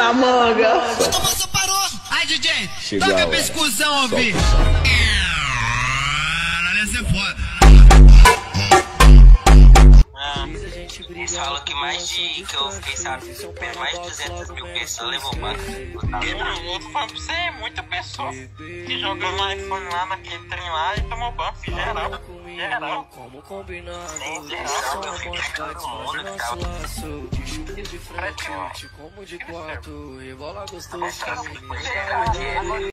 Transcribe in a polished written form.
na manga. Você parou. Ai, DJ, Chega toca lá. a percussão, ouvir. Essa é foda. Eles falam que mais de que eu fiquei sabendo, mais de 200 mil pessoas levou banco. Mano, eu falo pra você, é muita pessoa que jogou no iPhone lá naquele trem lá e tomou banco, geral. Geral. Como combinado, Geral, eu fiquei todo mundo que tava. de frente, como de quarto, e bola gostoso.